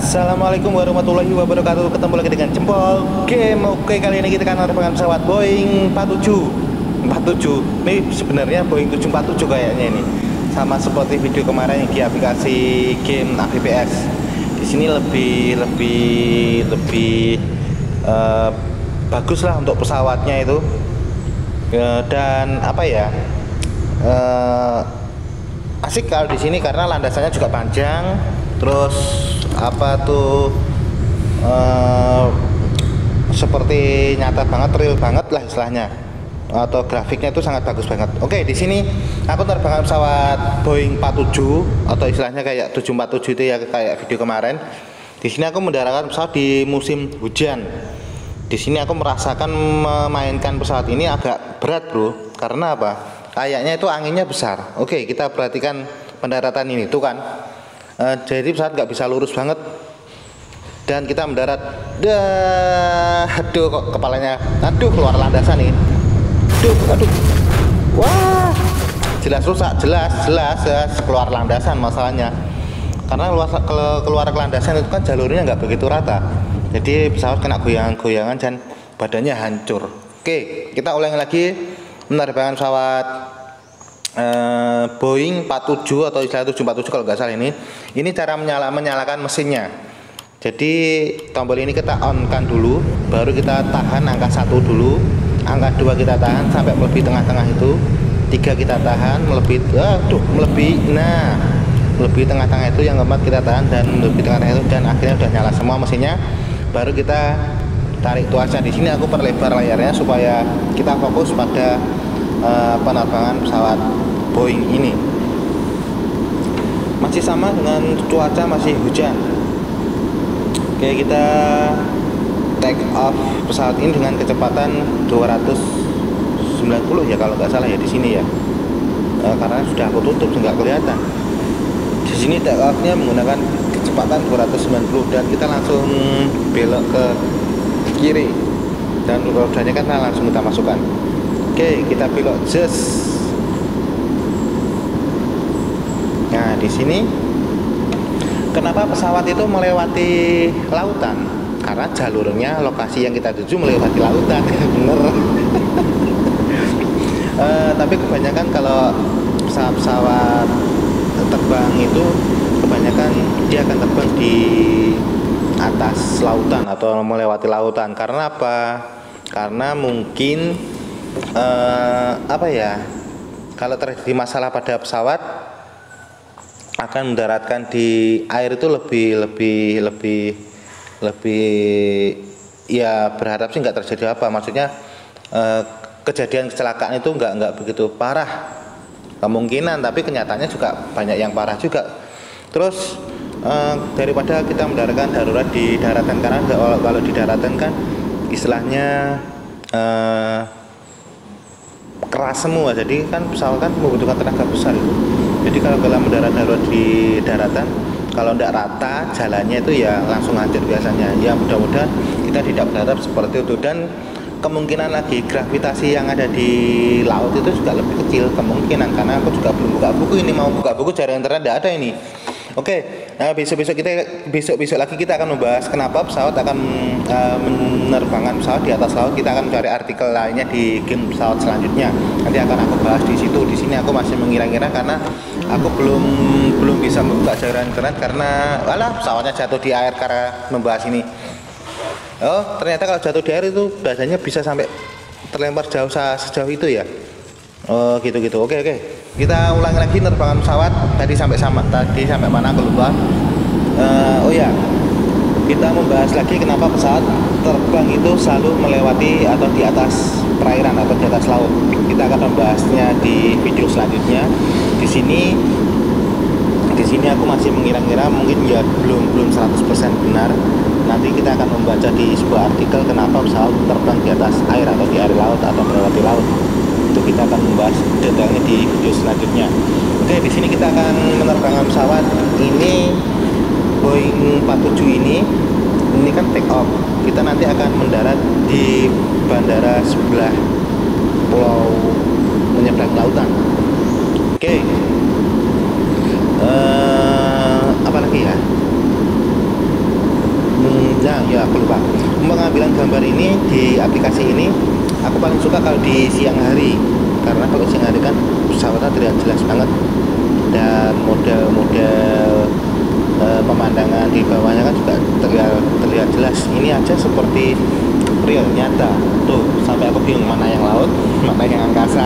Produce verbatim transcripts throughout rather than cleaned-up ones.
Assalamualaikum warahmatullahi wabarakatuh. Ketemu lagi dengan Jempol Game. Oke, kali ini kita akan menerbangkan pesawat Boeing empat tujuh empat tujuh. Ini sebenarnya Boeing tujuh empat tujuh kayaknya ini. Sama seperti video kemarin yang di aplikasi game A V P S. Di sini lebih lebih lebih uh, bagus lah untuk pesawatnya itu. Uh, dan apa ya? Uh, asik kalau di sini karena landasannya juga panjang. Terus apa tuh uh, seperti nyata banget, real banget lah istilahnya, atau grafiknya itu sangat bagus banget. Oke, di sini aku terbangkan pesawat Boeing empat tujuh atau istilahnya kayak tujuh empat tujuh itu ya, kayak video kemarin. Di sini aku mendaratkan pesawat di musim hujan. Di sini aku merasakan memainkan pesawat ini agak berat, bro. Karena apa? Kayaknya itu anginnya besar. Oke, kita perhatikan pendaratan ini tuh kan. Uh, jadi pesawat nggak bisa lurus banget dan kita mendarat. Dah, aduh kok kepalanya, aduh keluar landasan nih. Aduh, aduh, wah, jelas rusak, jelas, jelas, jelas keluar landasan masalahnya. Karena keluar, keluar landasan itu kan jalurnya nggak begitu rata, jadi pesawat kena goyang-goyangan dan badannya hancur. Oke, kita ulangi lagi menerbangkan pesawat Uh, Boeing empat tujuh atau istilah tujuh empat tujuh kalau nggak salah ini. Ini cara menyala, menyalakan mesinnya. Jadi tombol ini kita on kan dulu, baru kita tahan angka satu dulu, angka dua kita tahan sampai melebihi tengah-tengah itu, tiga kita tahan melebihi, aduh melebihi, nah melebihi tengah-tengah itu, yang keempat kita tahan dan melebihi tengah-tengah itu, dan akhirnya udah nyala semua mesinnya. Baru kita tarik tuasnya. Di sini aku perlebar layarnya supaya kita fokus pada Uh, penerbangan pesawat Boeing ini. Masih sama dengan cuaca, masih hujan. Oke, kita take off pesawat ini dengan kecepatan dua ratus sembilan puluh ya kalau nggak salah ya di sini ya. Uh, karena sudah aku tutup nggak kelihatan. Di sini take off-nya menggunakan kecepatan dua ratus sembilan puluh dan kita langsung belok ke kiri dan rodanya kan langsung kita masukkan. Oke, kita pilot just. Nah, di sini kenapa pesawat itu melewati lautan? Karena jalurnya, lokasi yang kita tuju melewati lautan. Bener. uh, tapi kebanyakan kalau pesawat-pesawat terbang itu kebanyakan dia akan terbang di atas lautan atau melewati lautan. Karena apa? Karena mungkin Uh, apa ya, kalau terjadi masalah pada pesawat akan mendaratkan di air itu lebih lebih lebih lebih ya, berharap sih nggak terjadi apa, maksudnya uh, kejadian kecelakaan itu nggak nggak begitu parah kemungkinan, tapi kenyataannya juga banyak yang parah juga. Terus uh, daripada kita mendaratkan darurat di daratan, karena kalau, kalau di daratan kan istilahnya uh, keras semua, jadi kan pesawat kan membutuhkan tenaga besar itu. Jadi kalau kita mendarat darurat di daratan, kalau tidak rata jalannya itu ya langsung hancur biasanya. Ya mudah-mudahan kita tidak berharap seperti itu, dan kemungkinan lagi gravitasi yang ada di laut itu juga lebih kecil kemungkinan, karena aku juga belum buka buku ini, mau buka buku cari internet tidak ada ini. Oke, nah besok-besok kita besok-besok lagi kita akan membahas kenapa pesawat akan uh, menerbangkan pesawat di atas laut. Kita akan mencari artikel lainnya di game pesawat selanjutnya. Nanti akan aku bahas di situ. Di sini aku masih mengira-ngira karena aku belum belum bisa membuka jaringan internet karena alah pesawatnya jatuh di air karena membahas ini. Oh, ternyata kalau jatuh di air itu badannya bisa sampai terlempar jauh sejauh itu ya. Oh, gitu-gitu. Oke, oke. Kita ulangi lagi penerbangan pesawat tadi sampai sama tadi sampai mana aku lupa. Uh, oh ya, kita membahas lagi kenapa pesawat terbang itu selalu melewati atau di atas perairan atau di atas laut. Kita akan membahasnya di video selanjutnya. Di sini di sini aku masih mengira-ngira, mungkin ya belum belum seratus persen benar. Nanti kita akan membaca di sebuah artikel kenapa pesawat terbang di atas air atau di air laut atau melewati laut. Itu kita akan membahas detailnya di video selanjutnya. Oke, di sini kita akan menerbangkan pesawat ini Boeing empat tujuh ini. Ini kan take off. Kita nanti akan mendarat di bandara sebelah pulau menyeberang lautan. Oke. Uh, apa lagi ya? Nah, ya aku lupa. Pengambilan gambar ini di aplikasi ini aku paling suka kalau di siang hari, karena kalau siang hari kan pesawatnya terlihat jelas banget dan model-model e, pemandangan di bawahnya kan juga terlihat, terlihat jelas. Ini aja seperti real nyata tuh, sampai aku bingung mana yang laut mana yang angkasa.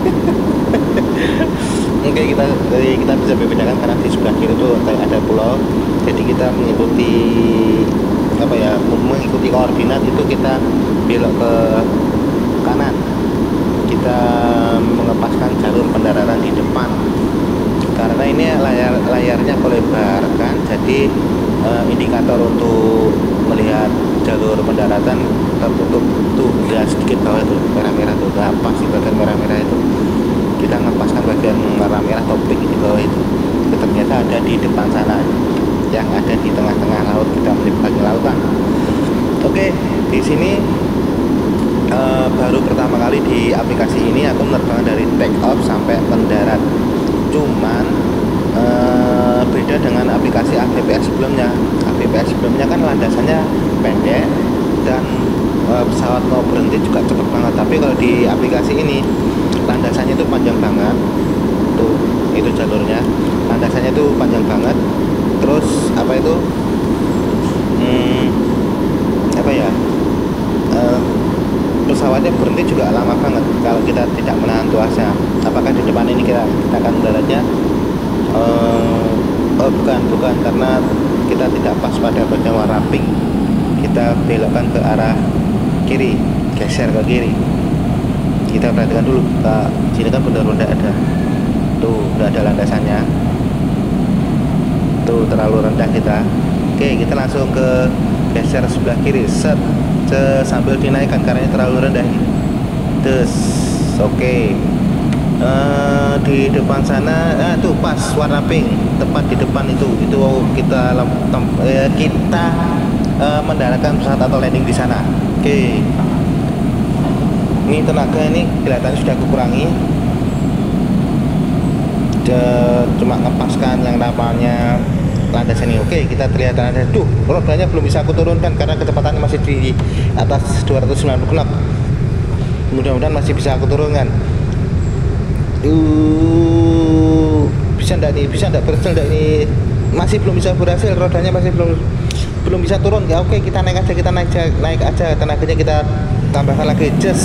Oke, kita dari kita bisa bedakan karena di sebelah kiri itu kayak ada pulau, jadi kita mengikuti apa ya mengikuti koordinat itu kita belok ke kanan, kita mengepaskan jalur pendaratan di depan karena ini layar layarnya lebar kan, jadi eh, indikator untuk melihat jalur pendaratan tertutup tuh, lihat sedikit bawah itu merah-merah tuh, nah, pas di bagian merah-merah itu kita ngepaskan bagian merah-merah topik di bawah itu, itu ternyata ada di depan sana yang ada di tengah-tengah laut, kita menyeberangi lautan. Oke, di sini uh, baru pertama kali di aplikasi ini aku menerbangkan dari take off sampai mendarat. Cuman uh, beda dengan aplikasi A V P S sebelumnya. A V P S sebelumnya kan landasannya pendek dan uh, pesawat mau berhenti juga cepet banget. Tapi kalau di aplikasi ini landasannya itu panjang banget. Tuh, itu jalurnya. Landasannya itu panjang banget. Terus apa itu hmm, apa ya uh, pesawatnya berhenti juga lama banget kalau kita tidak menahan tuasnya. Apakah di depan ini kita, kita akan mendaratnya uh, oh bukan bukan karena kita tidak pas pada bagian warna pink, kita belokkan ke arah kiri, geser ke kiri. Kita perhatikan dulu, uh, sini kan benda-benda ada tuh, udah ada landasannya tuh, terlalu rendah kita. Oke, kita langsung ke geser sebelah kiri, set, set sambil dinaikkan karena ini terlalu rendah. Terus, oke, uh, di depan sana, ah, tuh pas warna pink, tepat di depan itu, itu kita uh, kita uh, mendaratkan pesawat atau landing di sana. Oke, ini tenaga ini kelihatannya sudah kukurangi. Cuma ngepaskan yang namanya landasan ini. Oke, kita terlihat ada, duh, rodanya belum bisa aku turunkan karena kecepatannya masih di atas dua ratus sembilan puluh knot. Mudah-mudahan masih bisa aku turunkan. Uh, bisa enggak nih? Bisa enggak berhasil enggak ini? Masih belum bisa berhasil, rodanya masih belum belum bisa turun. Ya oke, kita naik aja, kita naik aja, naik aja tenaganya kita tambahkan lagi. Just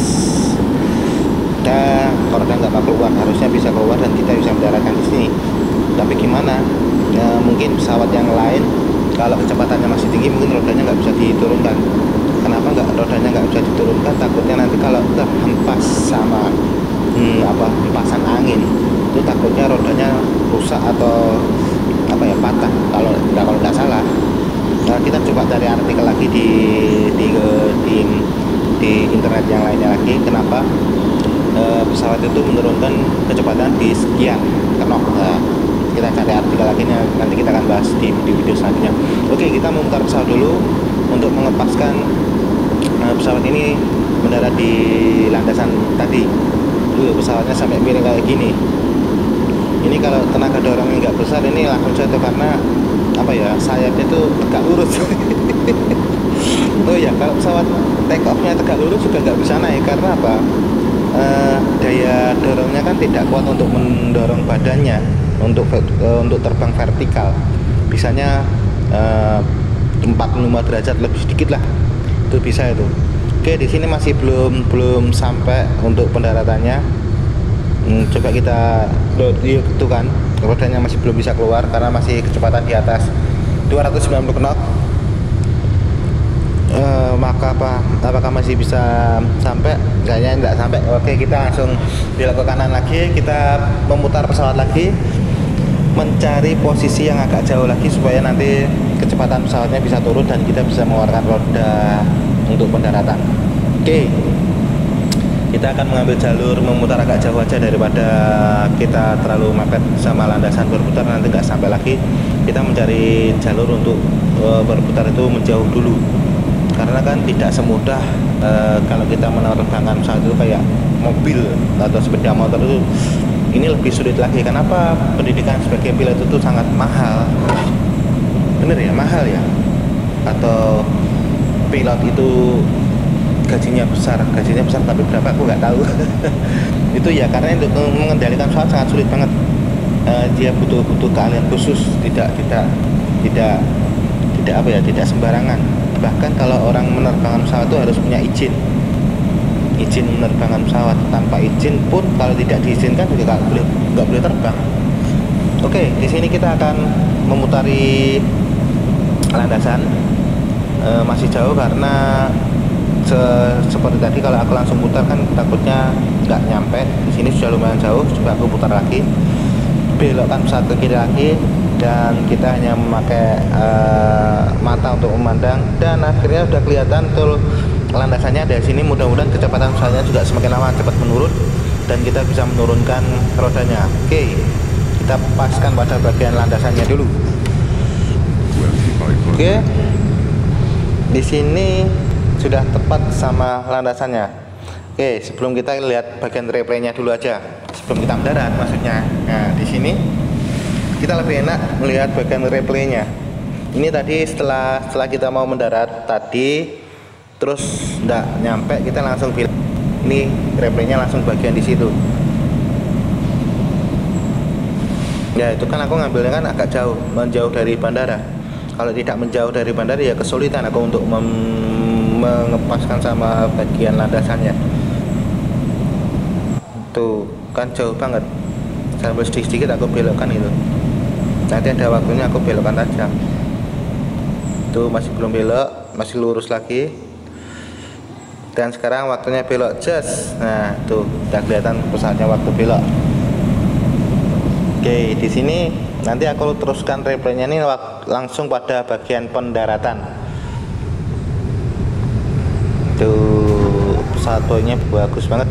dan roda nggak mau keluar, harusnya bisa keluar dan kita bisa mendaratkan di sini. Tapi gimana? Ya, mungkin pesawat yang lain kalau kecepatannya masih tinggi mungkin rodanya nggak bisa diturunkan. Kenapa nggak rodanya nggak bisa diturunkan? Takutnya nanti kalau terhempas sama hmm, apa hempasan angin itu takutnya rodanya rusak atau apa ya patah. Kalau nggak kalau nggak salah, nah, kita coba cari artikel lagi di di di, di internet yang lainnya lagi. Kenapa? E, pesawat itu menurunkan kecepatan di sekian knot. Nah, kita cari artikel lagi, nanti kita akan bahas di video-video selanjutnya. Oke, kita memutar pesawat dulu untuk mengepaskan e, pesawat ini mendarat di landasan tadi. Tuh, pesawatnya sampai miring kayak gini. Ini kalau tenaga dorongnya nggak besar ini langsung jatuh karena apa ya, sayapnya itu tegak lurus. Oh ya, kalau pesawat take off-nya tegak lurus juga nggak bisa naik karena apa? Uh, daya dorongnya kan tidak kuat untuk mendorong badannya untuk uh, untuk terbang vertikal. Bisanya uh, empat puluh lima derajat lebih sedikit lah, itu bisa itu. Oke, di sini masih belum belum sampai untuk pendaratannya. Hmm, coba kita load itu kan, rodanya masih belum bisa keluar karena masih kecepatan di atas dua ratus sembilan puluh knot. Uh, maka apa apakah masih bisa sampai? Kayaknya enggak sampai. Oke, kita langsung belok ke kanan lagi, kita memutar pesawat lagi mencari posisi yang agak jauh lagi supaya nanti kecepatan pesawatnya bisa turun dan kita bisa mengeluarkan roda untuk pendaratan. Oke, kita akan mengambil jalur memutar agak jauh aja daripada kita terlalu mepet sama landasan berputar, nanti nggak sampai lagi. Kita mencari jalur untuk uh, berputar itu menjauh dulu. Karena kan tidak semudah e, kalau kita menerbangkan pesawat itu kayak mobil atau sepeda motor itu, ini lebih sulit lagi. Kenapa? Pendidikan sebagai pilot itu sangat mahal. Bener ya, mahal ya. atau pilot itu gajinya besar, gajinya besar tapi berapa aku nggak tahu. Itu ya karena untuk mengendalikan pesawat sangat sulit banget. Uh, dia butuh butuh keahlian khusus, tidak tidak tidak tidak apa ya, tidak sembarangan. Bahkan kalau orang menerbangkan pesawat itu harus punya izin, izin menerbangkan pesawat. Tanpa izin pun kalau tidak diizinkan juga nggak boleh nggak boleh terbang. Oke, di sini kita akan memutari landasan. Uh, masih jauh karena se seperti tadi kalau aku langsung putar kan takutnya nggak nyampe. Di sini sudah lumayan jauh, coba aku putar lagi, belokkan pesawat ke kiri lagi, dan kita hanya memakai uh, mata untuk memandang, dan akhirnya sudah kelihatan tuh landasannya dari sini. Mudah-mudahan kecepatan pesawatnya juga semakin lama cepat menurun dan kita bisa menurunkan rodanya. Oke, kita paskan pada bagian landasannya dulu. Oke, di sini sudah tepat sama landasannya. Oke, sebelum kita lihat bagian replaynya dulu aja, sebelum kita mendarat maksudnya. Nah, di sini kita lebih enak melihat bagian replaynya. Ini tadi setelah setelah kita mau mendarat tadi, terus nggak nyampe, kita langsung pilih. Ini replaynya langsung bagian di situ. Ya itu kan aku ngambilnya kan agak jauh, menjauh dari bandara. Kalau tidak menjauh dari bandara ya kesulitan aku untuk mengepaskan sama bagian landasannya. Tuh kan jauh banget, sambil sedikit-sedikit aku belokkan itu. Nanti ada waktunya aku belokkan tajam. Tuh masih belum belok, masih lurus lagi. Dan sekarang waktunya belok just. Nah tuh udah kelihatan pesawatnya waktu belok. Oke, di sini nanti aku teruskan replaynya ini langsung pada bagian pendaratan. Tuh pesawat Boeingnya bagus banget.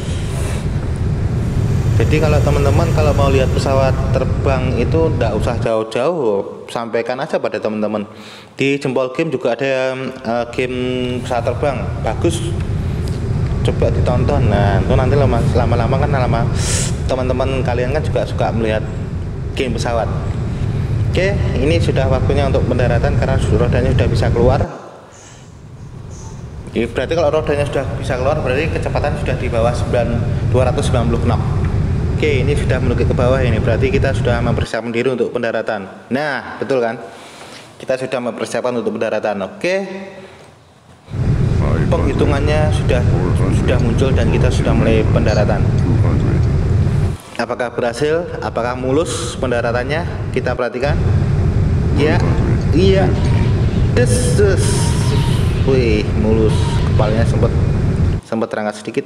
Jadi kalau teman-teman kalau mau lihat pesawat terbang itu tidak usah jauh-jauh, sampaikan aja pada teman-teman. Di Jempol Game juga ada uh, game pesawat terbang bagus, coba ditonton. Nah itu nanti lama-lama kan lama teman-teman kalian kan juga suka melihat game pesawat. Oke, ini sudah waktunya untuk pendaratan karena rodanya sudah bisa keluar. Jadi berarti kalau rodanya sudah bisa keluar berarti kecepatan sudah di bawah dua ratus sembilan puluh knot. Oke, ini sudah menuju ke bawah, ini berarti kita sudah mempersiapkan diri untuk pendaratan. Nah, betul kan? Kita sudah mempersiapkan untuk pendaratan. Oke. Penghitungannya sudah sudah muncul dan kita sudah mulai pendaratan. Apakah berhasil? Apakah mulus pendaratannya? Kita perhatikan. Ya, iya. Des, des. Wih, mulus. Kepalanya sempat sempat terangkat sedikit.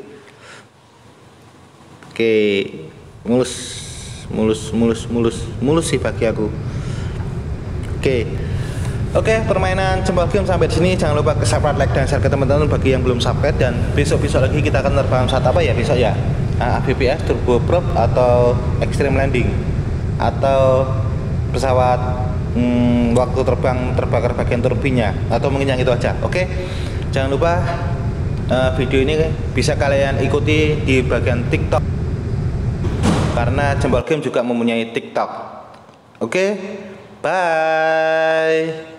Oke, mulus, mulus, mulus, mulus, mulus sih bagi aku. Oke. Oke, permainan Jempol Game sampai di sini. Jangan lupa ke subscribe, like, dan share ke teman-teman bagi yang belum subscribe. Dan besok-besok lagi kita akan terbang saat apa ya besok ya? A B P S turboprop atau extreme landing atau pesawat hmm, waktu terbang terbakar bagian turbinnya atau mungkin yang itu aja. Oke, jangan lupa uh, video ini bisa kalian ikuti di bagian TikTok karena Jempol Game juga mempunyai TikTok. Oke, bye.